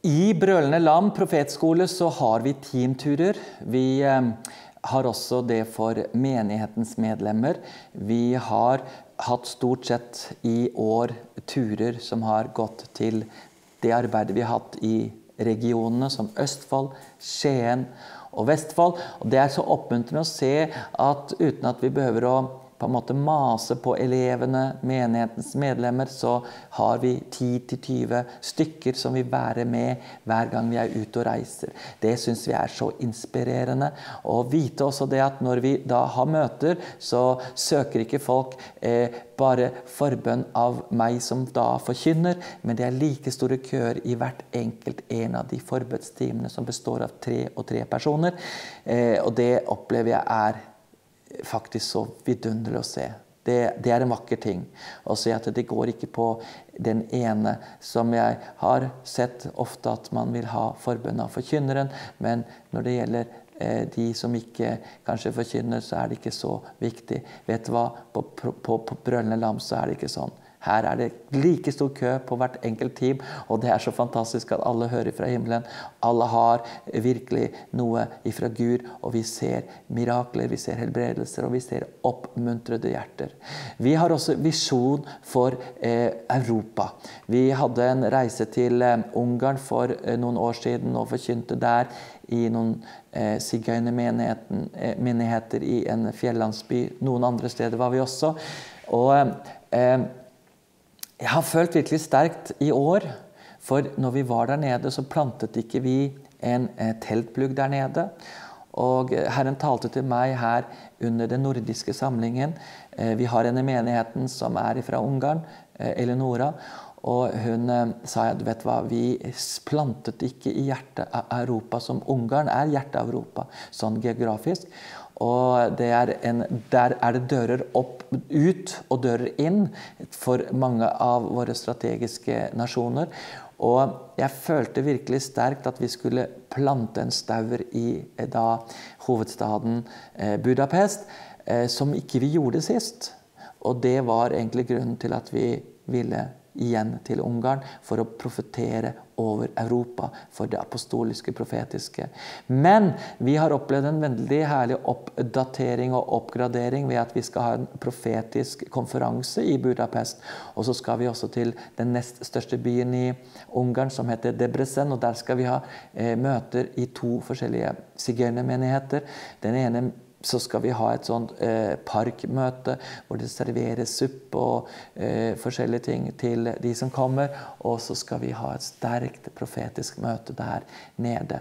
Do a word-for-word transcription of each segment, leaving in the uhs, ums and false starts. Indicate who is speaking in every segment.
Speaker 1: I Brølende Lam profetskole så har vi teamturer. Vi eh, har også det for menighetens medlemmer. Vi har hatt stort sett i år turer som har gått til det arbeidet vi har hatt i regionene som Østfold, Skien og Vestfold. Og det er så oppmuntrende å se at uten at vi behøver å på en måte mase på elevene, menighetens medlemmer, så har vi ti til tyve stykker som vil være med hver gang vi er ute og reiser. Det synes vi er så inspirerende. Og vite også det at når vi da har møter, så søker ikke folk eh, bare forbønn av meg som da forkynner, men det er like store køer i hvert enkelt en av de forbønnstimene som består av tre og tre personer. Eh, og det opplever jeg er faktisk så vidunderlig å se. Det, det er en vakker ting å se at det går ikke på den ene som jeg har sett ofte at man vil ha forbønn av forkynneren, men når det gjelder eh, de som ikke kanskje forkynner, så er det ikke så viktig. Vet du hva? På, på, på Brølende Lam så er det ikke sånn. Her er det like stor kø på hvert enkelt team, og det er så fantastisk at alle hører fra himmelen. Alle har virkelig noe ifra Gud, og vi ser mirakler, vi ser helbredelser, og vi ser oppmuntrede hjerter. Vi har også visjon for eh, Europa. Vi hadde en reise til eh, Ungarn for eh, noen år siden, og forkynte der i noen eh, sigøynermenigheter i en fjellandsby. Noen andre steder var vi også. Og eh, jeg har følt virkelig sterkt i år, for når vi var der nede, så plantet ikke vi en eh, teltplugg der nede. Og Herren talte til meg her under den nordiske samlingen. Eh, vi har en i menigheten som er fra Ungarn, eh, Eleonora, og hun eh, sa, du vet hva, vi plantet ikke i hjertet av Europa som Ungarn er hjertet av Europa, sånn geografisk. Og det er en, der er det dører opp, ut og dører inn for mange av våre strategiske nasjoner. Og jeg følte virkelig sterkt at vi skulle plante en staur i da, hovedstaden eh, Budapest, eh, som ikke vi gjorde sist. Og det var egentlig grunnen til at vi ville igjen til Ungarn for å profetere over Europa for det apostoliske profetiske. Men vi har opplevd en veldig herlig oppdatering og oppgradering ved at vi skal ha en profetisk konferanse i Budapest, og så skal vi også til den nest største byen i Ungarn som heter Debrecen, og der skal vi ha eh, møter i to forskjellige sigøynermenigheter. Den ene så skal vi ha et sånt eh, parkmøte hvor det serveres suppe og eh, forskjellige ting til de som kommer, og så skal vi ha et sterkt profetisk møte der nede.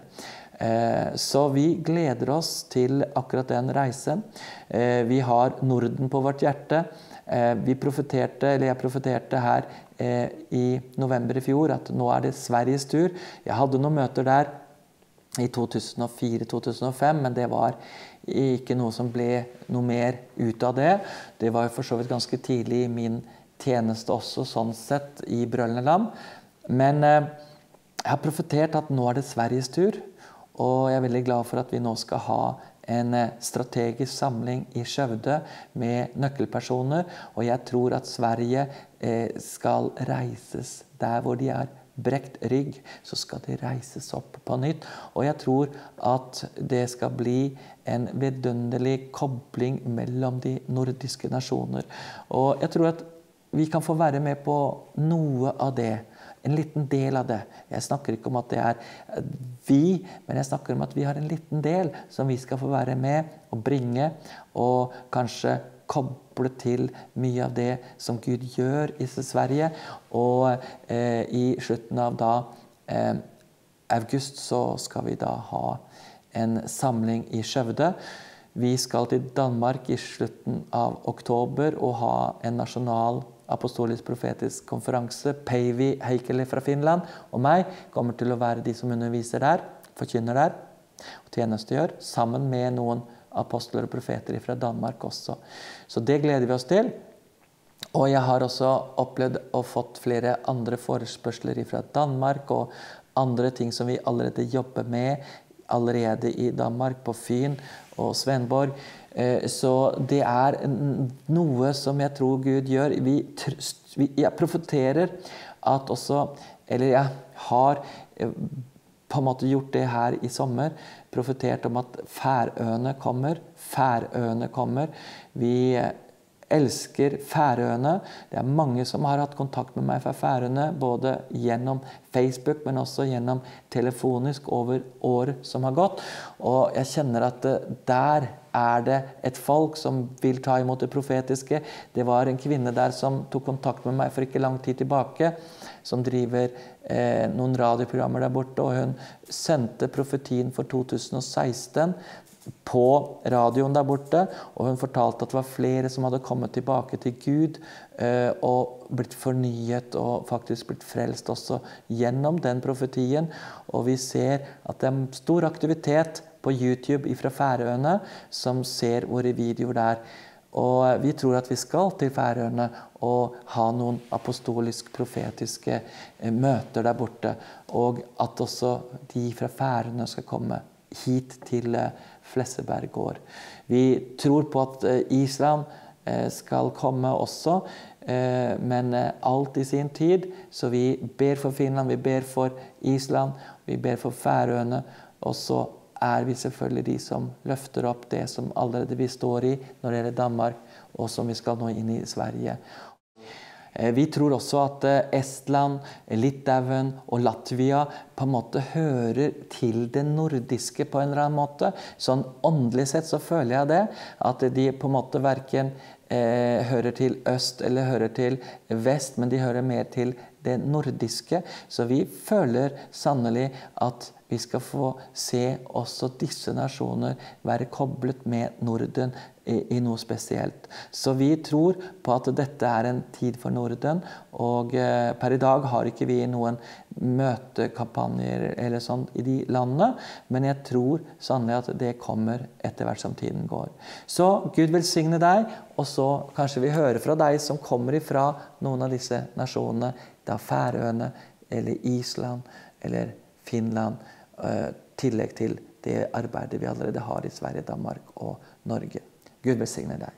Speaker 1: Eh, så vi gleder oss til akkurat den reisen. Eh, vi har Norden på vårt hjerte. Eh, vi profeterte, eller jeg profeterte her eh, i november i fjor at nå er det Sveriges tur. Jeg hadde noen møter der i to tusen og fire til to tusen og fem, men det var ikke noe som ble noe mer ut av det. Det var jo for så vidt ganske tidlig i min tjeneste også, sånn sett, i Brølende Lam. Men eh, jeg har profetert at nå er det Sveriges tur, og jeg er veldig glad for at vi nå skal ha en eh, strategisk samling i Skjøvde med nøkkelpersoner, og jeg tror at Sverige eh, skal reises der hvor de er brekt rygg, så skal de reises opp på nytt. Og jeg tror at det skal bli en vidunderlig kobling mellom de nordiske nasjoner. Og jeg tror at vi kan få være med på noe av det, en liten del av det. Jeg snakker ikke om at det er vi, men jeg snakker om at vi har en liten del som vi skal få være med og bringe, og kanskje koble til mye av det som Gud gjør i Sverige. Og eh, i slutten av da, eh, august så skal vi da ha en samling i Skjøvde. Vi skal til Danmark i slutten av oktober og ha en nasjonal apostolisk profetisk konferanse. Päivi Heikkilä fra Finland og meg kommer til å være de som underviser der, forkynner der og tjenestegjør, sammen med noen apostler og profeter fra Danmark også. Så det gleder vi oss til. Og jeg har også opplevd og fått flere andre forespørsler fra Danmark og andre ting som vi allerede jobber med allerede i Danmark, på Fyn og Svenborg. Så det er noe som jeg tror Gud gjør. Vi, vi, jeg profeterer at også, eller jeg har på en måte gjort det her i sommer, profetert om at Færøyene kommer, Færøyene kommer. Vi elsker Færøyene. Det er mange som har hatt kontakt med meg fra Færøyene, både gjennom Facebook, men også gjennom telefonisk over år som har gått. Og jeg kjenner at der er det et folk som vil ta imot det profetiske. Det var en kvinne der som tok kontakt med meg for ikke lang tid tilbake, som driver eh, noen radioprogrammer der borte, og hun sendte profetien for to tusen og seksten på radioen der borte, og hun fortalte at det var flere som hadde kommet tilbake til Gud eh, og blitt fornyet og faktisk blitt frelst også gjennom den profetien. Og vi ser at det er stor aktivitet på YouTube fra Færøyene som ser våre videoer der. Og vi tror at vi skal til Færøyene og ha noen apostolisk-profetiske møter der borte, og at også de fra Færøyene skal komme hit til Flesseberg gård. Vi tror på at Island skal komme også, men alt i sin tid, så vi ber for Finland, vi ber for Island, vi ber for Færøyene, og så er vi selvfølgelig de som løfter opp det som allerede vi står i når det gjelder Danmark, og som vi skal nå inn i Sverige. Vi tror også at Estland, Litauen og Latvia på en måte hører til det nordiske på en eller annen måte. Sånn åndelig sett så føler jeg det, at de på en måte hverken eh, hører til øst eller hører til vest, men de hører mer til det nordiske. Så vi føler sannelig at vi skal få se også disse nasjoner være koblet med Norden i, i noe spesielt. Så vi tror på at dette er en tid for Norden, og eh, per i dag har ikke vi noen møtekampanjer eller sånn i de landene, men jeg tror sannelig at det kommer etter hvert som tiden går. Så Gud velsigne deg, og så kanskje vi hører fra deg som kommer ifra noen av disse nasjonene, da Færøyene, eller Island, eller Finland, uh, tillegg til det arbeidet vi allerede har i Sverige, Danmark og Norge. Gud velsigne deg.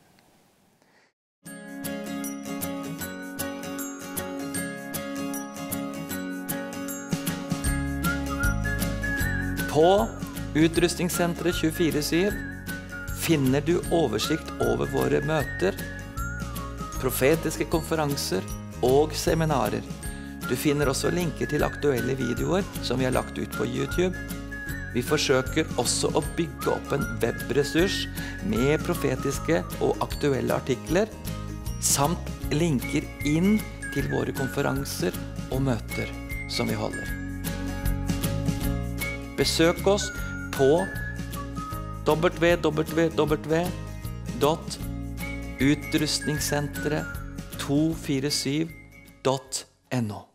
Speaker 1: På Utrustningssenteret tjuefire syv finner du oversikt over våre møter, profetiske konferanser og seminarer. Du finner også linker til aktuelle videoer som vi har lagt ut på YouTube. Vi forsøker også å bygge opp en webressurs med profetiske og aktuelle artikler, samt linker inn til våre konferanser og møter som vi holder. Besøk oss på w w w punktum utrustningssenteret to fire syv punktum no.